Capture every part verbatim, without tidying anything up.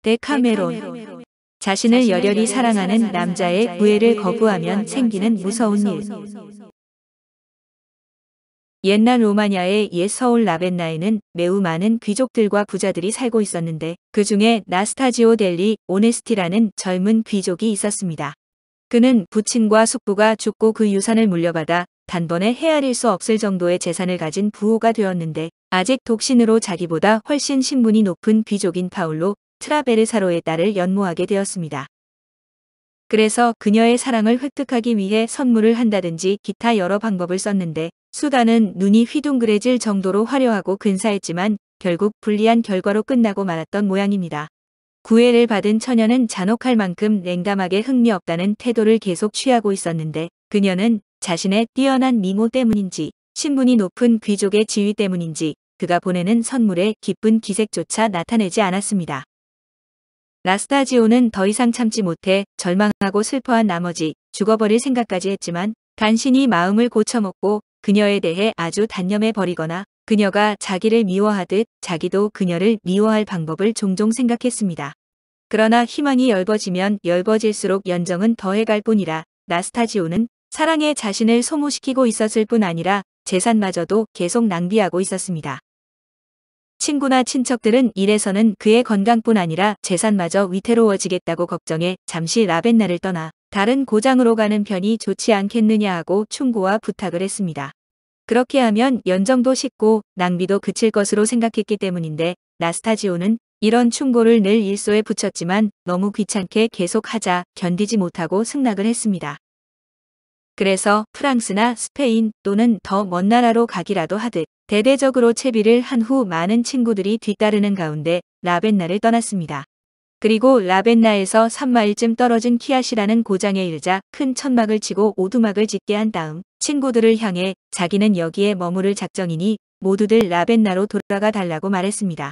데카메론. 자신을 열렬히 사랑하는 남자의 구애를 거부하면 생기는 무서운 일. 옛날 로마냐의 옛 서울 라벤나에는 매우 많은 귀족들과 부자들이 살고 있었는데 그 중에 나스타지오 델리 오네스티라는 젊은 귀족이 있었습니다. 그는 부친과 숙부가 죽고 그 유산을 물려받아 단번에 헤아릴 수 없을 정도의 재산을 가진 부호가 되었는데 아직 독신으로 자기보다 훨씬 신분이 높은 귀족인 파울로 트라베르사로의 딸을 연모하게 되었습니다. 그래서 그녀의 사랑을 획득하기 위해 선물을 한다든지 기타 여러 방법을 썼는데 수단은 눈이 휘둥그레질 정도로 화려하고 근사했지만 결국 불리한 결과로 끝나고 말았던 모양입니다. 구애를 받은 처녀는 잔혹할 만큼 냉담하게 흥미없다는 태도를 계속 취하고 있었는데 그녀는 자신의 뛰어난 미모 때문인지 신분이 높은 귀족의 지위 때문인지 그가 보내는 선물에 기쁜 기색조차 나타내지 않았습니다. 나스타지오는 더 이상 참지 못해 절망하고 슬퍼한 나머지 죽어버릴 생각까지 했지만 간신히 마음을 고쳐먹고 그녀에 대해 아주 단념해 버리거나 그녀가 자기를 미워하듯 자기도 그녀를 미워할 방법을 종종 생각했습니다. 그러나 희망이 엷어지면 엷어질수록 연정은 더해갈 뿐이라 나스타지오는 사랑에 자신을 소모시키고 있었을 뿐 아니라 재산마저도 계속 낭비하고 있었습니다. 친구나 친척들은 이래서는 그의 건강뿐 아니라 재산마저 위태로워지겠다고 걱정해 잠시 라벤나를 떠나 다른 고장으로 가는 편이 좋지 않겠느냐 하고 충고와 부탁을 했습니다. 그렇게 하면 연정도 식고 낭비도 그칠 것으로 생각했기 때문인데 나스타지오는 이런 충고를 늘 일소에 붙였지만 너무 귀찮게 계속하자 견디지 못하고 승낙을 했습니다. 그래서 프랑스나 스페인 또는 더 먼 나라로 가기라도 하듯 대대적으로 채비를 한 후 많은 친구들이 뒤따르는 가운데 라벤나를 떠났습니다. 그리고 라벤나에서 삼 마일쯤 떨어진 키아시라는 고장에 이르자 큰 천막을 치고 오두막을 짓게 한 다음 친구들을 향해 자기는 여기에 머무를 작정이니 모두들 라벤나로 돌아가 달라고 말했습니다.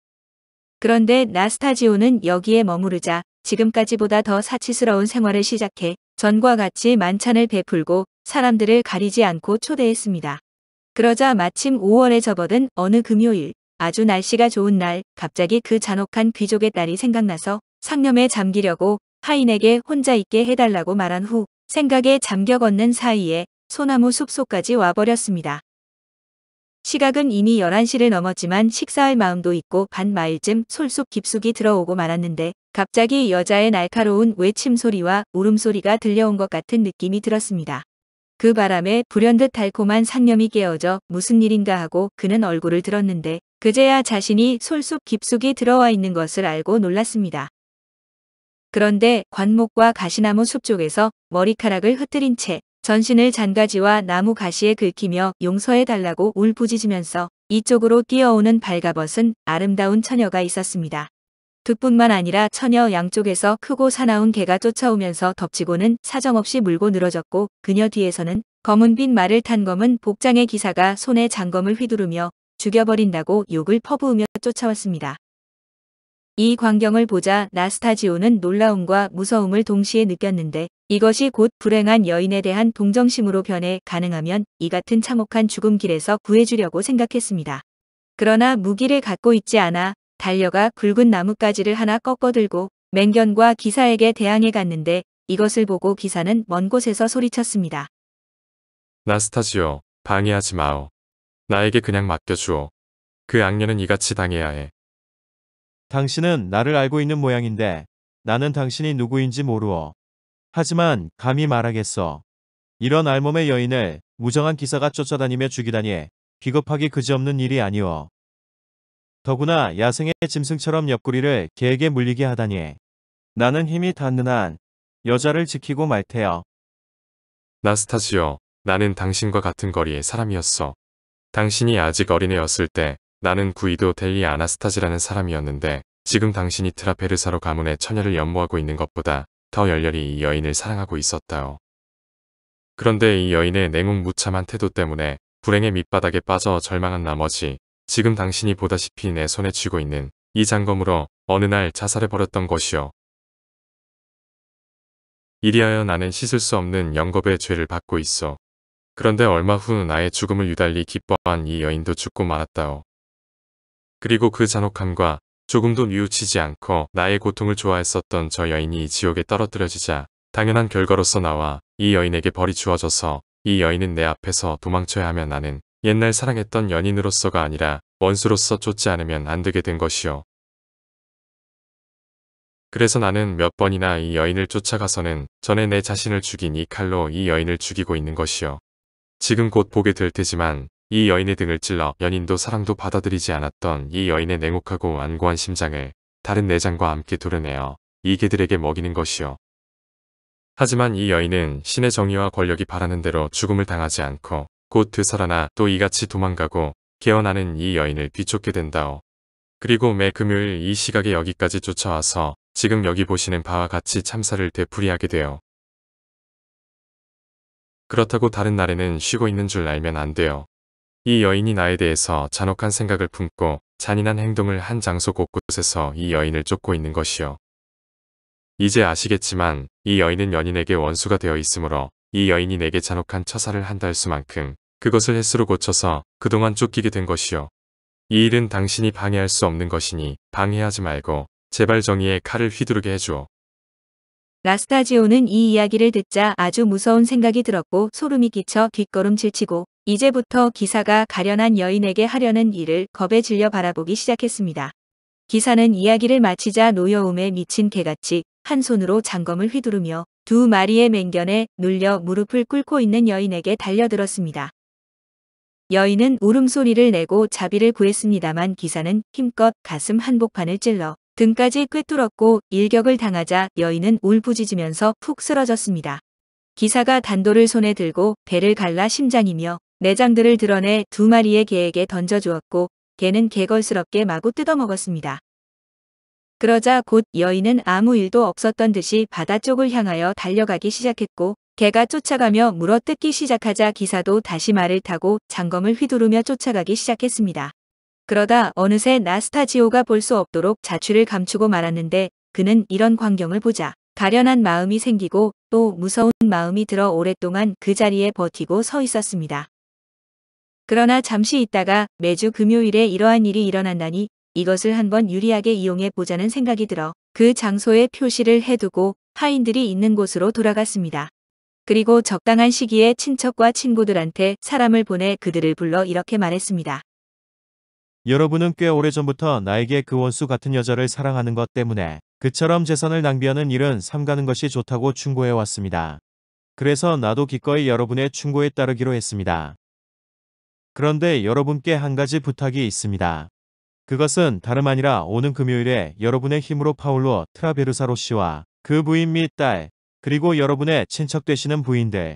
그런데 나스타지오는 여기에 머무르자 지금까지보다 더 사치스러운 생활을 시작해 전과 같이 만찬을 베풀고 사람들을 가리지 않고 초대했습니다. 그러자 마침 오월에 접어든 어느 금요일 아주 날씨가 좋은 날 갑자기 그 잔혹한 귀족의 딸이 생각나서 상념에 잠기려고 하인에게 혼자 있게 해달라고 말한 후 생각에 잠겨 걷는 사이에 소나무 숲속까지 와버렸습니다. 시각은 이미 열한 시를 넘었지만 식사할 마음도 있고 반 마일쯤 솔속 깊숙이 들어오고 말았는데 갑자기 여자의 날카로운 외침 소리와 울음소리가 들려온 것 같은 느낌이 들었습니다. 그 바람에 불현듯 달콤한 상념이 깨어져 무슨 일인가 하고 그는 얼굴을 들었는데 그제야 자신이 솔속 깊숙이 들어와 있는 것을 알고 놀랐습니다. 그런데 관목과 가시나무 숲 쪽에서 머리카락을 흐트린 채 전신을 잔가지와 나무 가시에 긁히며 용서해달라고 울부짖으면서 이쪽으로 뛰어오는 발가벗은 아름다운 처녀가 있었습니다. 그뿐만 아니라 처녀 양쪽에서 크고 사나운 개가 쫓아오면서 덮치고는 사정없이 물고 늘어졌고 그녀 뒤에서는 검은빛 말을 탄 검은 복장의 기사가 손에 장검을 휘두르며 죽여버린다고 욕을 퍼부으며 쫓아왔습니다. 이 광경을 보자 나스타지오는 놀라움과 무서움을 동시에 느꼈는데 이것이 곧 불행한 여인에 대한 동정심으로 변해 가능하면 이 같은 참혹한 죽음 길에서 구해주려고 생각했습니다. 그러나 무기를 갖고 있지 않아 달려가 굵은 나뭇가지를 하나 꺾어들고 맹견과 기사에게 대항해 갔는데 이것을 보고 기사는 먼 곳에서 소리쳤습니다. 나스타지오, 방해하지 마오. 나에게 그냥 맡겨주오. 그 악녀는 이같이 당해야 해. 당신은 나를 알고 있는 모양인데 나는 당신이 누구인지 모르어. 하지만 감히 말하겠어. 이런 알몸의 여인을 무정한 기사가 쫓아다니며 죽이다니 비겁하기 그지없는 일이 아니오. 더구나 야생의 짐승처럼 옆구리를 개에게 물리게 하다니. 나는 힘이 닿는 한 여자를 지키고 말 테여. 나스타지오, 나는 당신과 같은 거리의 사람이었어. 당신이 아직 어린애였을 때 나는 구이도 델리 아나스타지라는 사람이었는데 지금 당신이 트라페르사로 가문의 처녀를 연모하고 있는 것보다 더 열렬히 이 여인을 사랑하고 있었다오. 그런데 이 여인의 냉혹무참한 태도 때문에 불행의 밑바닥에 빠져 절망한 나머지 지금 당신이 보다시피 내 손에 쥐고 있는 이 장검으로 어느 날 자살해버렸던 것이오. 이리하여 나는 씻을 수 없는 영겁의 죄를 받고 있어. 그런데 얼마 후 나의 죽음을 유달리 기뻐한 이 여인도 죽고 말았다오. 그리고 그 잔혹함과 조금도 뉘우치지 않고 나의 고통을 좋아했었던 저 여인이 지옥에 떨어뜨려지자 당연한 결과로서 나와 이 여인에게 벌이 주어져서 이 여인은 내 앞에서 도망쳐야 하며 나는 옛날 사랑했던 연인으로서가 아니라 원수로서 쫓지 않으면 안 되게 된 것이요. 그래서 나는 몇 번이나 이 여인을 쫓아가서는 전에 내 자신을 죽인 이 칼로 이 여인을 죽이고 있는 것이요. 지금 곧 보게 될 테지만 이 여인의 등을 찔러 연인도 사랑도 받아들이지 않았던 이 여인의 냉혹하고 완고한 심장을 다른 내장과 함께 도려내어 이 개들에게 먹이는 것이요. 하지만 이 여인은 신의 정의와 권력이 바라는 대로 죽음을 당하지 않고 곧 되살아나 또 이같이 도망가고 깨어나는 이 여인을 뒤쫓게 된다오. 그리고 매 금요일 이 시각에 여기까지 쫓아와서 지금 여기 보시는 바와 같이 참사를 되풀이하게 돼요. 그렇다고 다른 날에는 쉬고 있는 줄 알면 안 돼요. 이 여인이 나에 대해서 잔혹한 생각을 품고 잔인한 행동을 한 장소 곳곳에서 이 여인을 쫓고 있는 것이요. 이제 아시겠지만 이 여인은 연인에게 원수가 되어 있으므로 이 여인이 내게 잔혹한 처사를 한다 할 수만큼 그것을 횟수로 고쳐서 그동안 쫓기게 된 것이요. 이 일은 당신이 방해할 수 없는 것이니 방해하지 말고 제발 정의의 칼을 휘두르게 해주오. 나스타지오는 이 이야기를 듣자 아주 무서운 생각이 들었고 소름이 끼쳐 뒷걸음질치고 이제부터 기사가 가련한 여인에게 하려는 일을 겁에 질려 바라보기 시작했습니다. 기사는 이야기를 마치자 노여움에 미친 개같이 한 손으로 장검을 휘두르며 두 마리의 맹견에 눌려 무릎을 꿇고 있는 여인에게 달려들었습니다. 여인은 울음소리를 내고 자비를 구했습니다만 기사는 힘껏 가슴 한복판을 찔러 등까지 꿰뚫었고 일격을 당하자 여인은 울부짖으면서 푹 쓰러졌습니다. 기사가 단도를 손에 들고 배를 갈라 심장이며 내장들을 드러내 두 마리의 개에게 던져주었고 개는 개걸스럽게 마구 뜯어먹었습니다. 그러자 곧 여인은 아무 일도 없었던 듯이 바다 쪽을 향하여 달려가기 시작했고 개가 쫓아가며 물어뜯기 시작하자 기사도 다시 말을 타고 장검을 휘두르며 쫓아가기 시작했습니다. 그러다 어느새 나스타지오가 볼 수 없도록 자취를 감추고 말았는데 그는 이런 광경을 보자 가련한 마음이 생기고 또 무서운 마음이 들어 오랫동안 그 자리에 버티고 서 있었습니다. 그러나 잠시 있다가 매주 금요일에 이러한 일이 일어난다니 이것을 한번 유리하게 이용해 보자는 생각이 들어 그 장소에 표시를 해두고 하인들이 있는 곳으로 돌아갔습니다. 그리고 적당한 시기에 친척과 친구들한테 사람을 보내 그들을 불러 이렇게 말했습니다. 여러분은 꽤 오래전부터 나에게 그 원수 같은 여자를 사랑하는 것 때문에 그처럼 재산을 낭비하는 일은 삼가는 것이 좋다고 충고해 왔습니다. 그래서 나도 기꺼이 여러분의 충고에 따르기로 했습니다. 그런데 여러분께 한 가지 부탁이 있습니다. 그것은 다름 아니라 오는 금요일에 여러분의 힘으로 파울로 트라베르사로 씨와 그 부인 및 딸, 그리고 여러분의 친척 되시는 부인들,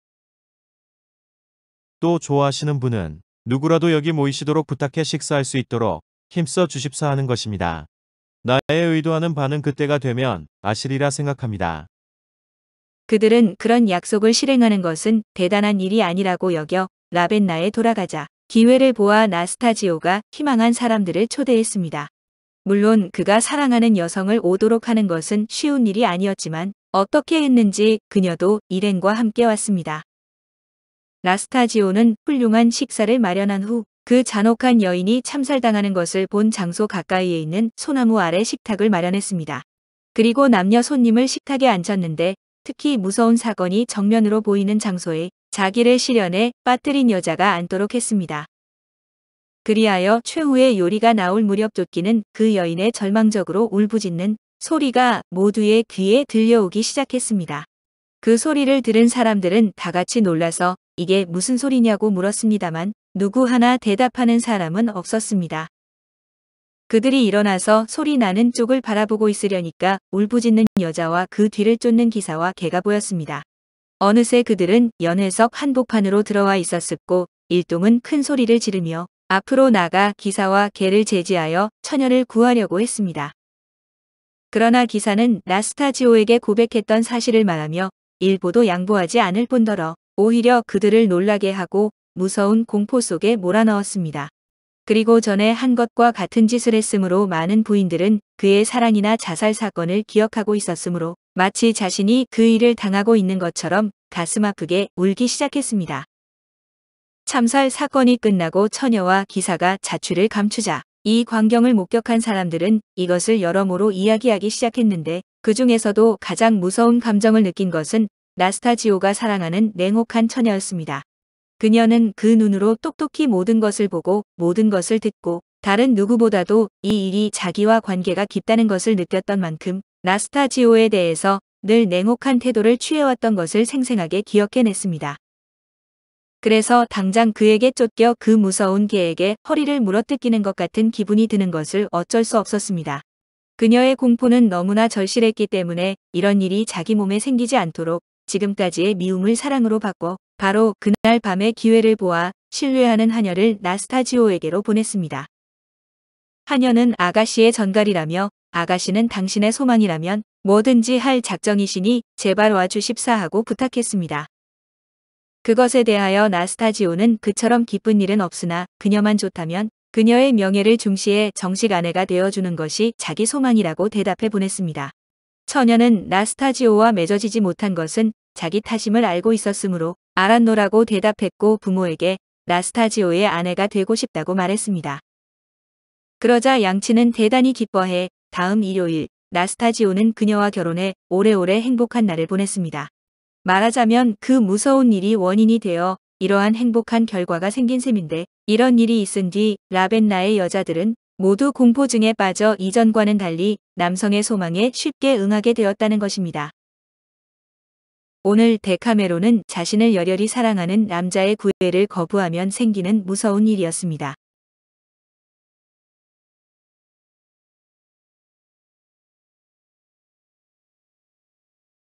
또 좋아하시는 분은 누구라도 여기 모이시도록 부탁해 식사할 수 있도록 힘써 주십사 하는 것입니다. 나의 의도하는 바는 그때가 되면 아시리라 생각합니다. 그들은 그런 약속을 실행하는 것은 대단한 일이 아니라고 여겨 라벤나에 돌아가자 기회를 보아 나스타지오가 희망한 사람들을 초대했습니다. 물론 그가 사랑하는 여성을 오도록 하는 것은 쉬운 일이 아니었지만 어떻게 했는지 그녀도 일행과 함께 왔습니다. 나스타지오는 훌륭한 식사를 마련한 후 그 잔혹한 여인이 참살당하는 것을 본 장소 가까이에 있는 소나무 아래 식탁을 마련했습니다. 그리고 남녀 손님을 식탁에 앉혔는데 특히 무서운 사건이 정면으로 보이는 장소에 자기를 실현해 빠뜨린 여자가 앉도록 했습니다. 그리하여 최후의 요리가 나올 무렵 쫓기는 그 여인의 절망적으로 울부짖는 소리가 모두의 귀에 들려오기 시작했습니다. 그 소리를 들은 사람들은 다 같이 놀라서 이게 무슨 소리냐고 물었습니다만 누구 하나 대답하는 사람은 없었습니다. 그들이 일어나서 소리 나는 쪽을 바라보고 있으려니까 울부짖는 여자와 그 뒤를 쫓는 기사와 개가 보였습니다. 어느새 그들은 연회석 한복판으로 들어와 있었고 일동은 큰 소리를 지르며 앞으로 나가 기사와 개를 제지하여 처녀를 구하려고 했습니다. 그러나 기사는 나스타지오에게 고백했던 사실을 말하며 일보도 양보하지 않을 뿐더러 오히려 그들을 놀라게 하고 무서운 공포 속에 몰아넣었습니다. 그리고 전에 한 것과 같은 짓을 했으므로 많은 부인들은 그의 살인이나 자살 사건을 기억하고 있었으므로 마치 자신이 그 일을 당하고 있는 것처럼 가슴 아프게 울기 시작했습니다. 참살 사건이 끝나고 처녀와 기사가 자취를 감추자 이 광경을 목격한 사람들은 이것을 여러모로 이야기하기 시작했는데 그 중에서도 가장 무서운 감정을 느낀 것은 나스타지오가 사랑하는 냉혹한 처녀였습니다. 그녀는 그 눈으로 똑똑히 모든 것을 보고 모든 것을 듣고 다른 누구보다도 이 일이 자기와 관계가 깊다는 것을 느꼈던 만큼 나스타지오에 대해서 늘 냉혹한 태도를 취해왔던 것을 생생하게 기억해냈습니다. 그래서 당장 그에게 쫓겨 그 무서운 개에게 허리를 물어뜯기는 것 같은 기분이 드는 것을 어쩔 수 없었습니다. 그녀의 공포는 너무나 절실했기 때문에 이런 일이 자기 몸에 생기지 않도록 지금까지의 미움을 사랑으로 바꿔 바로 그날 밤의 기회를 보아 신뢰하는 하녀를 나스타지오에게로 보냈습니다. 하녀는 아가씨의 전갈이라며 아가씨는 당신의 소망이라면 뭐든지 할 작정이시니 제발 와주십사 하고 부탁했습니다. 그것에 대하여 나스타지오는 그처럼 기쁜 일은 없으나 그녀만 좋다면 그녀의 명예를 중시해 정식 아내가 되어주는 것이 자기 소망이라고 대답해 보냈습니다. 처녀는 나스타지오와 맺어지지 못한 것은 자기 탓임을 알고 있었으므로 알았노라고 대답했고 부모에게 나스타지오의 아내가 되고 싶다고 말했습니다. 그러자 양치는 대단히 기뻐해 다음 일요일 나스타지오는 그녀와 결혼해 오래오래 행복한 날을 보냈습니다. 말하자면 그 무서운 일이 원인이 되어 이러한 행복한 결과가 생긴 셈인데 이런 일이 있은 뒤 라벤나의 여자들은 모두 공포증에 빠져 이전과는 달리 남성의 소망에 쉽게 응하게 되었다는 것입니다. 오늘 데카메론은 자신을 열렬히 사랑하는 남자의 구애를 거부하면 생기는 무서운 일이었습니다.